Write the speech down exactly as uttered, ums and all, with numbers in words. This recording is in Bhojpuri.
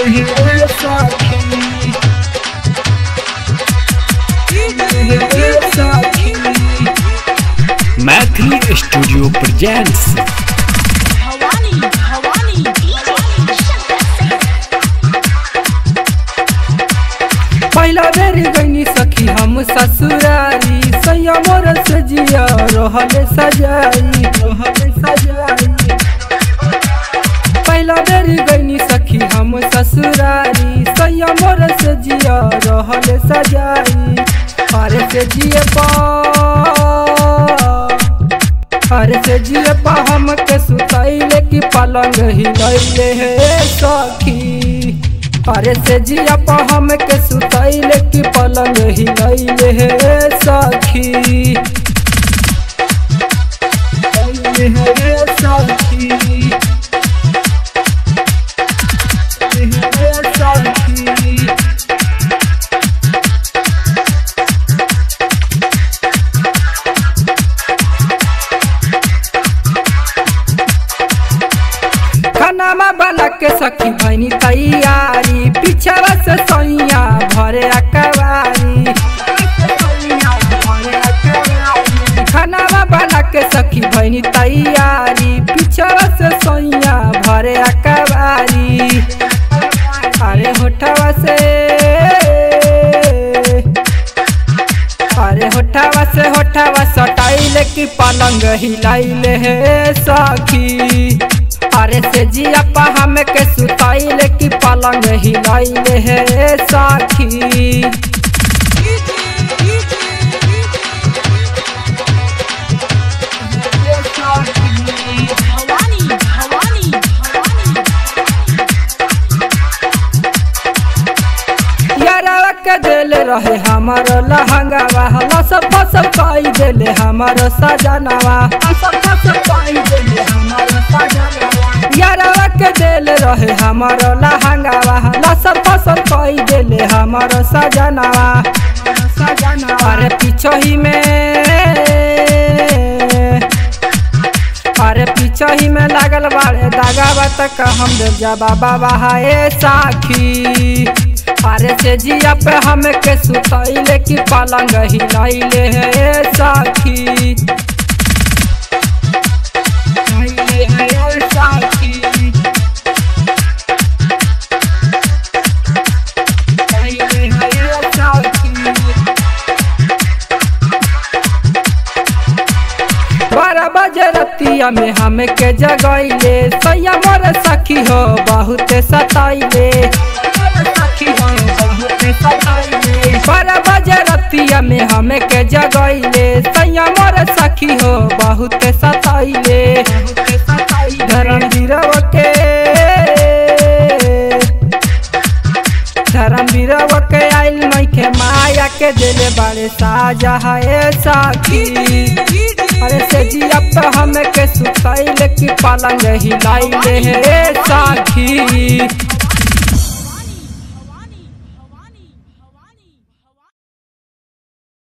Maithili studio presents. पहला बेर गईनी सखी हम ससुरारी, सैया मोर से जिया रहले सजाई रहले सजाई। पहला बेर गईनी सखी हम ससुरारी, सैया मोर से जिया रहले सजाई। अरे से जिए पा अरे से जिए पा हम के सुतैले की पलंग हिलैले हे सखी। अरे से जिया पा हम के सुतैले की पलंग हिलैले हे सखी हे सखी हे सखी। खाना बना के सखी भैनी तैयारी, पीछवा से सैया भरे अकवारी। खाना बना के सखी भैनी तैयारी, पीछवा से सैया भरे अकवारी। अरे होठवा से अरे होठवा से होठवा सटाइले की पलंग हिलाइले हे सखी। अरे से जिया पा हम के सुताइले की पलंग हिलाइले हे सखी। यारवा के दिल रहे हमारो लहंगावा, लसप फसप पाई दिले हमारो सजनावा। यारवा के दिल रहे हमारो लहंगावा, लसप फसप पाई दिले हमारो सजनावा। अरे पीछही में अरे पीछही में लागल बाड़े दागावा तक हम दे जा बाबा बहाए साखी। अरे से जिया पे हम के सुतैले की पलंग हिलाइले हे सखी हे सखी हे सखी। बारह बजे रतिया में हम के जगैले, सैया मोर सखी हो बहुत सताइले। बारह बजे रतिया में हमें के जगैले, सैया मोर सखी हो बहुत सताइले। धर्मवीरव के धर्मवीरव के आइल नइखे माया के दिले बड़े साजा है सखी। अरे से जिया पे हमें के सुतैले की पलंग हिलाइले हे सखी।